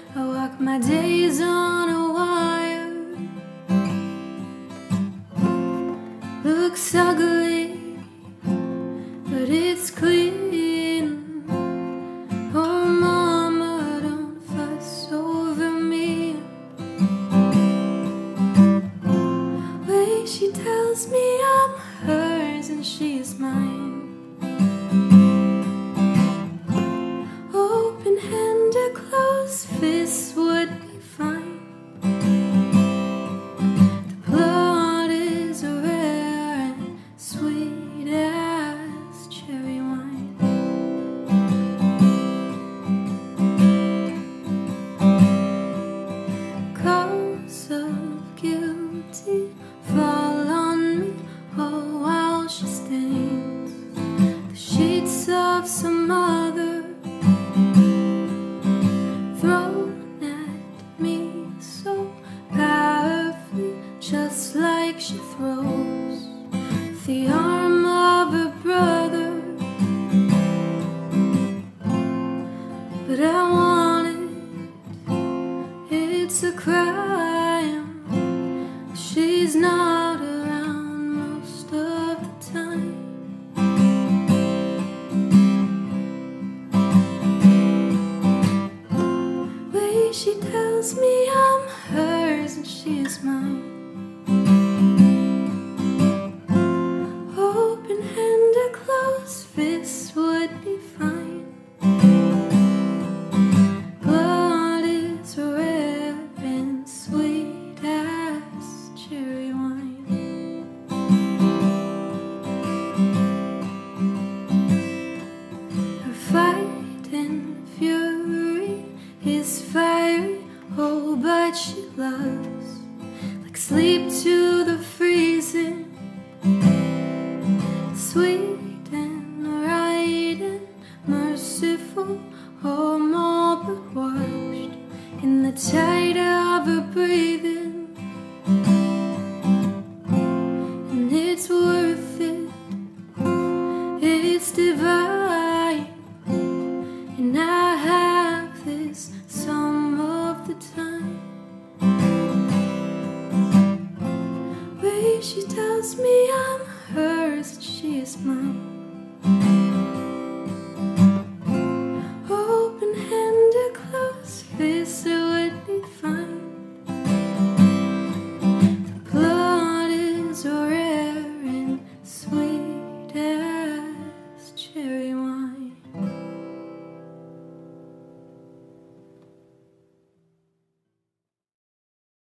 I walk my days on a wire. Looks ugly, but it's clean. Oh mama, don't fuss over me. Way she tells me I'm hers and she's mine. Open-handed, closed fists would be fine. The blood is rare and sweet as cherry wine. Calls of guilty fall on me, oh, while she stains the sheets of some other, thrown at me so powerfully, just like she throws the arm of her brother. But I want it, it's a crime. She's not around most of the time. She tells me I'm hers and she's mine. Open-handed, closed fists would be fine. Blood is rare and sweet as cherry wine. Her fight and fury is fiery, oh, but she loves like sleep to the freezing. Sweet and right and merciful, oh, more but washed in the tide of her breathing.